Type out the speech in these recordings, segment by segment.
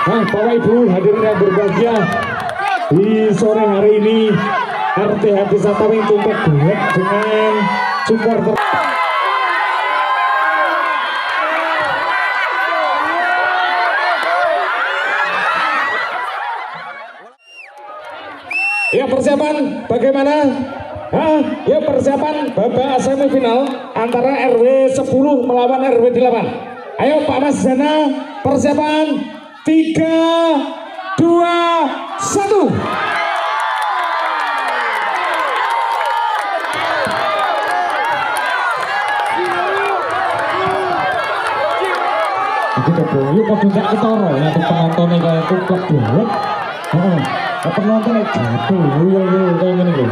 Bapak Ibu hadirin yang berbahagia, di sore hari ini RTH Desa Tawing Tumpek duet dengan supporter. Ya, persiapan bagaimana? Ya, persiapan babak semifinal antara RW 10 melawan RW 8. Ayo Pak Mas Zana, persiapan 3, 2, 1. Kita boyo kok tidak ketara ya penontonnya kayak kuplak banget. Penontonnya jatuh, kayak gini loh.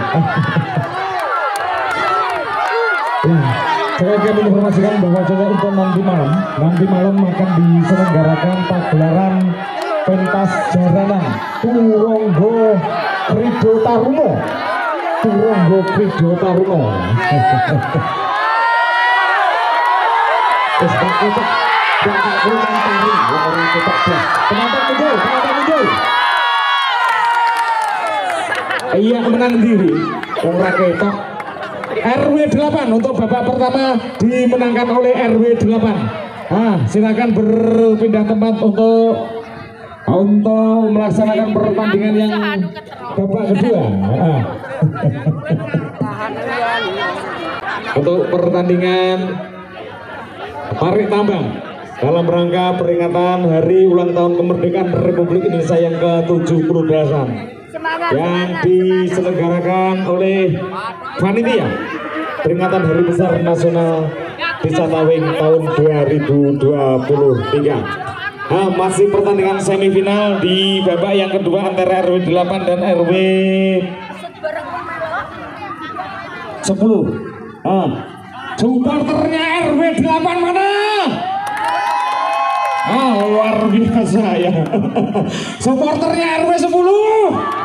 Saya akan menginformasikan bahwa untuk nanti malam akan diselenggarakan pagelaran pentas jaranan Turonggo Krido Taruno. Penonton muncul. Iya, menang diri. Ora ketok. RW 8 untuk babak pertama dimenangkan oleh RW 8. Silakan berpindah tempat untuk melaksanakan pertandingan yang babak kedua. Untuk pertandingan tarik tambang dalam rangka peringatan Hari Ulang Tahun Kemerdekaan Republik Indonesia yang ke-78 yang diselenggarakan oleh panitia peringatan Hari Besar Nasional Desa Tawing tahun 2023. Masih pertandingan semifinal di babak yang kedua antara RW 8 dan RW 10. Supporternya RW 8 mana? Luar biasa ya. Supporternya RW 10.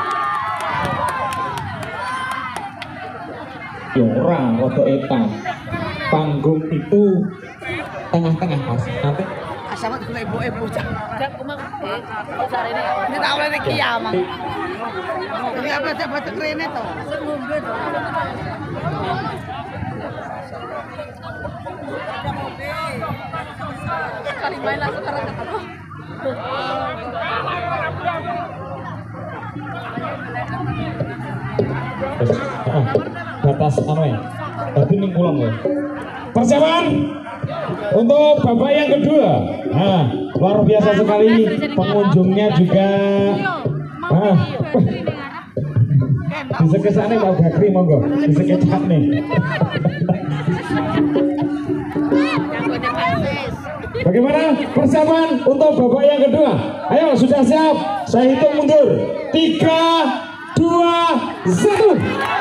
Ya orang foto etan. Panggung itu tengah-tengah Mas. Nanti sama ibu-ibu jak kumang ini tak boleh kiamat. Tapi apa sih baca keren itu? Ngombe to. Kali main lah sekarang ketemu. Batas ya. Tadi ning pulang ya. Persiapan untuk babak yang kedua. Luar biasa sekali pengunjungnya juga. Bisa kesana mau Bakri monggo. Bisa kecap nih. Bagaimana persiapan untuk babak yang kedua? Ayo, sudah siap? Saya hitung mundur. 3, 2, 1.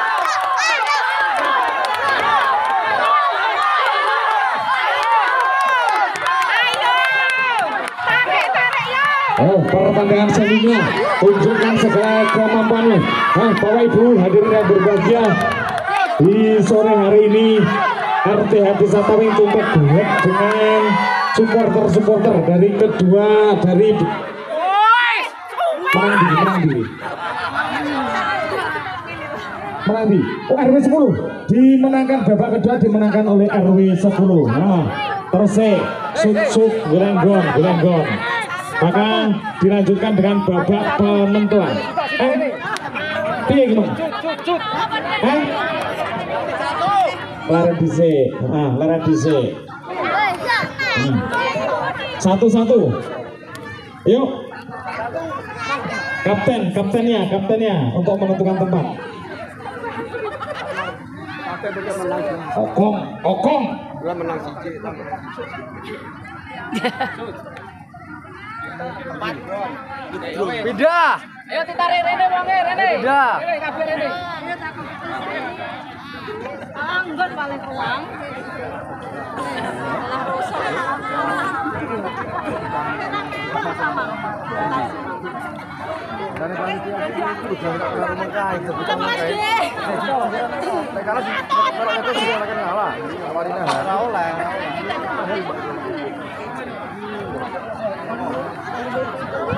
Pertandingan selanjutnya, tunjukkan segala kemampuanmu. Bapak Ibu hadirin yang berbahagia, di sore hari ini RTH Desa Tawing Tumpek duet dengan supporter dari kedua dari Menang di RW 10 dimenangkan babak kedua dimenangkan oleh RW 10. Tersik sut gelenggon. Maka dilanjutkan dengan babak penentuan. Piye gimana? Laren dhisik. Satu-satu. Yuk. Kaptennya untuk menentukan tempat. Okong. Dua menang siji. Beda. Ayo ditarik Rene wonge Rene. Beda. Rene kabeh Rene. Anggon paling uang. Lah rusak. Dari panitia itu udah enggak mengkai sebutan mengkai. Kalau itu sudah akan ngalah. Awalnya ora oleh.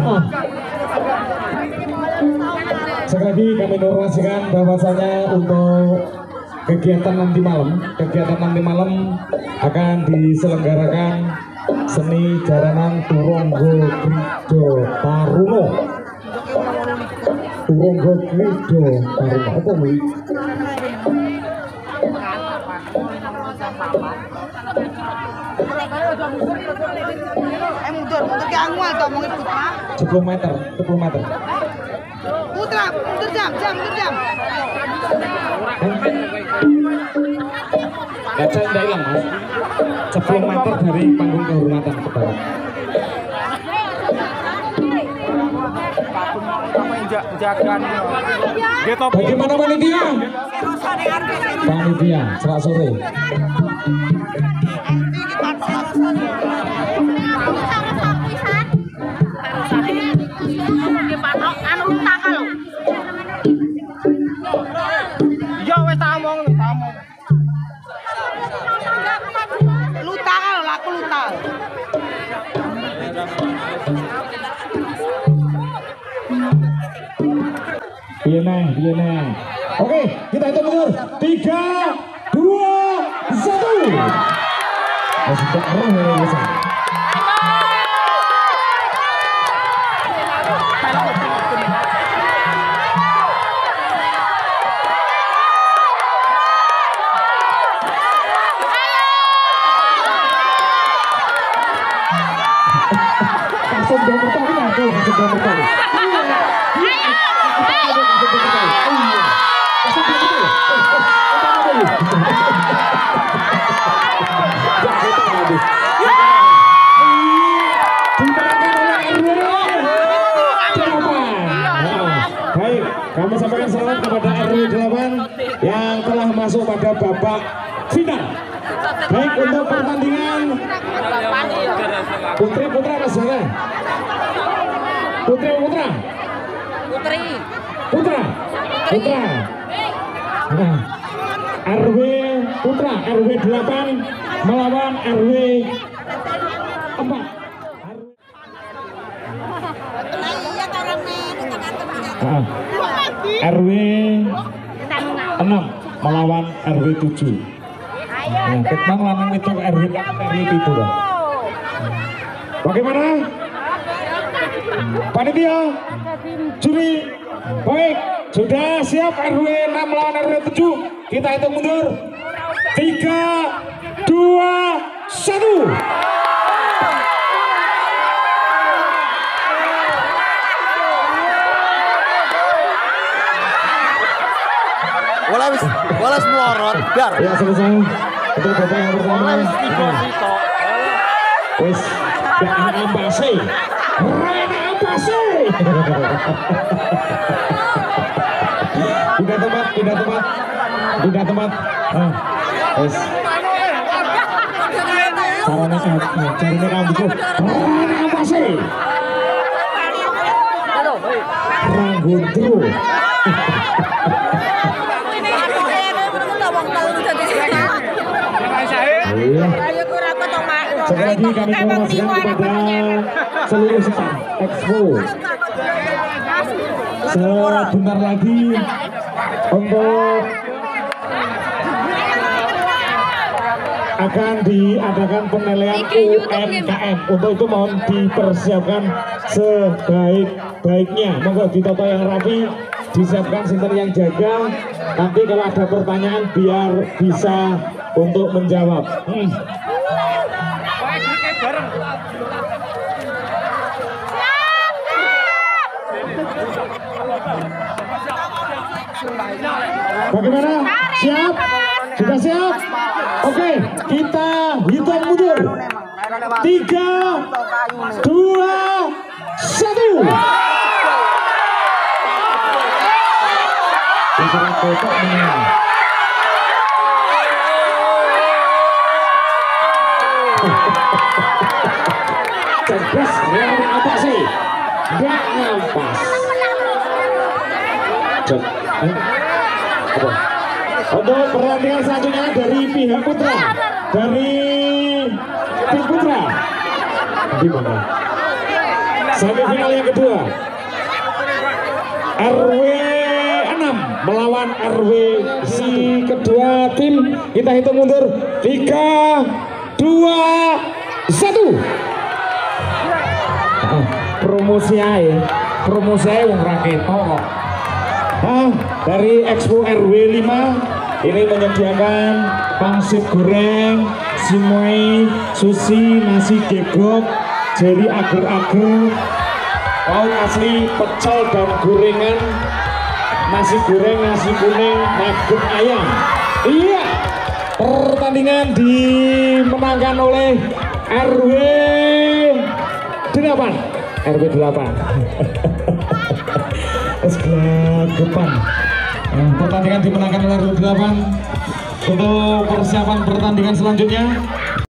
Sekali lagi kami informasikan bahwasanya untuk kegiatan nanti malam akan diselenggarakan seni jaranan Turonggo Grido Taruno. Turonggo Grido Taruno apa nih? Mundur ke angwal toh mau ikut ha? 10 meter. Putra, mundur jam. Kaca tidak hilang mas. 10 meter dari panggung kehormatan ke bawah. Bagaimana panitia? Panitia, serak sore. Iya. Oke, kita hitung mundur. 3, 2, 1. Masih tak Baik, kami sampaikan selamat kepada RW 8 yang telah masuk pada babak final. Baik, untuk pertandingan Putri Putra apa sana? Putri. Nah, RW Putra, RW 8 melawan RW 4. RW 6 melawan RW 7. Nah, ketang lanang itu RW 7. Bagaimana? Panitia, juri, baik, sudah siap RW 6 melawan RW 7. Kita hitung mundur. 3, 2, 1. Bola melorot, biar. Ya selesai. Itu babak yang pertama. Wes, jangan ambasi. Tidak tempat. Wes. Caranya kamu ambasi. Ranggundru. Sekali lagi kami informasikan kepada seluruh staff Expo, sebentar lagi untuk akan diadakan penilaian UMKM. Untuk itu mohon dipersiapkan sebaik-baiknya. Monggo ditoto yang rapi, disiapkan sinten yang jaga. Nanti kalau ada pertanyaan biar bisa untuk menjawab. Bagaimana? Siap? Sudah siap? Oke, kita hitung mundur. 3, 2, 1. Cerdas, apa sih? Gak ngampas. Untuk pertandingan selanjutnya dari pihak Putra, dari tim Putra, gimana? Semifinal yang kedua. RW 6 melawan RW si kedua tim. Kita hitung mundur 3, 2, 1. Promosi aja wong raketo kok. Dari Expo RW 5 ini menyediakan pangsit goreng, simoi, sushi, nasi gegok, jeli agar-agar, lauk asli, pecel dan gorengan, nasi goreng, nasi kuning, nugget ayam. Iya, pertandingan dimenangkan oleh RW 8. RW 8. Gelagapan. Pertandingan dimenangkan oleh RW 8. Untuk persiapan pertandingan selanjutnya